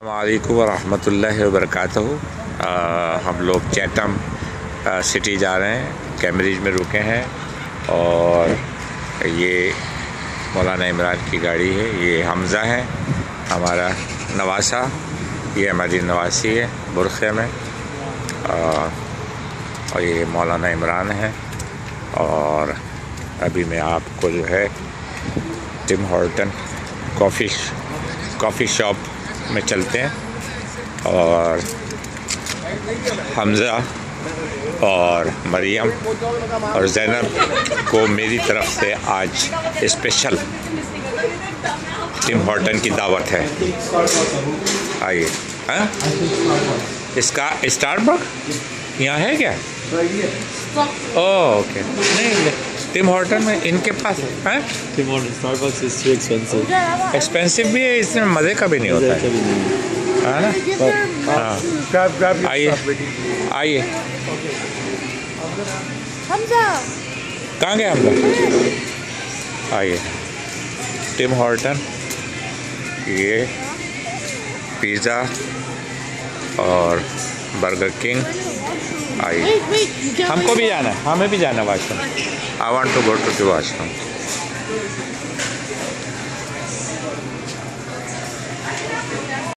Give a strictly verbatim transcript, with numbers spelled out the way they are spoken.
अस्सलामुअलैकुम वरहमतुल्लाहि वबरकातुहू। हम लोग चैटम सिटी जा रहे हैं, कैम्ब्रिज में रुके हैं और ये मौलाना इमरान की गाड़ी है। ये हमज़ा है हमारा नवासा, ये हमारी नवासी है बुरखे में, और ये मौलाना इमरान है। और अभी मैं आपको जो है Tim Horton coffee coffee shop में चलते हैं और हमज़ा और मरियम और ज़ैनब को मेरी तरफ से आज स्पेशल टिम हॉर्टन की दावत है। आइए। हाँ, इसका स्टारबक्स यहाँ है क्या? ओह ओके, नहीं टिम हॉर्टन में इनके पास है। Tim Horton Starbucks is too expensive. Expensive भी है, इसमें मज़े का भी नहीं होता है, है ना? हाँ, आइए आइए। कहाँ गए हमजा? आइए। टिम हॉर्टन, ये पिज़्ज़ा और बर्गर किंग। आइए, हमको भी जाना है, हमें भी जाना है washroom. I want to go to the washroom.